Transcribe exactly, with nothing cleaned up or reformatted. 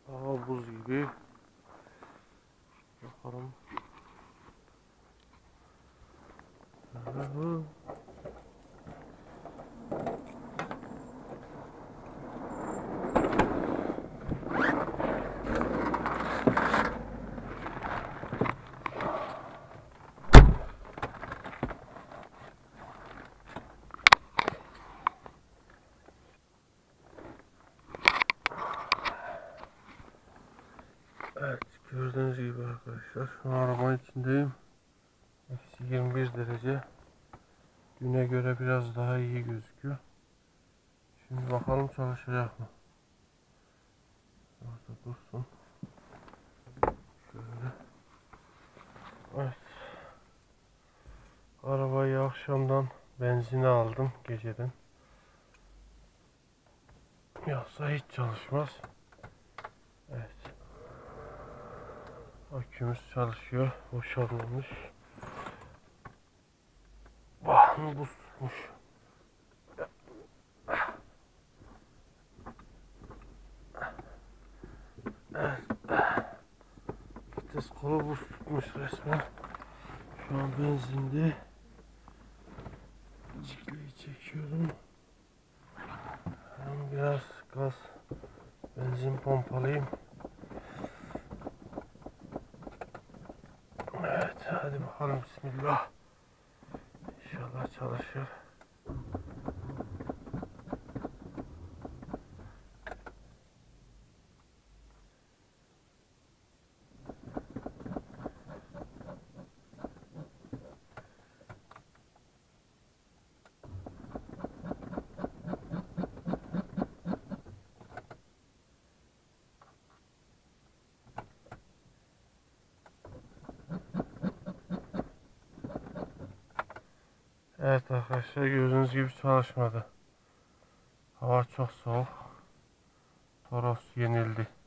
Hava buz gibi. Bakalım. Hı-hı. Evet, gördüğünüz gibi arkadaşlar şu an arabanın içindeyim. Eksi yirmi bir derece. Düne göre biraz daha iyi gözüküyor. Şimdi bakalım çalışacak mı? Orada dursun. Şöyle. Evet. Arabayı akşamdan benzine aldım geceden. Yoksa hiç çalışmaz. Evet. Akümüz çalışıyor. Boşalmamış. Bahını buz tutmuş. Evet. Vites kolu buz tutmuş resmen. Şu an benzinde. Cikleyi çekiyorum. Ben biraz gaz, benzin pompalayayım. Evet, hadi bakalım, bismillah. İnşallah çalışır. Evet arkadaşlar, gördüğünüz gibi çalışmadı. Hava çok soğuk. Toros yenildi.